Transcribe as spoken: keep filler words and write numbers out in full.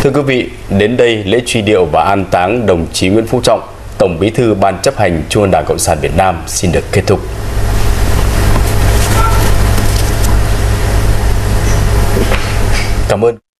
Thưa quý vị, đến đây lễ truy điệu và an táng đồng chí Nguyễn Phú Trọng, Tổng Bí thư Ban Chấp hành Trung ương Đảng Cộng sản Việt Nam xin được kết thúc. Cảm ơn.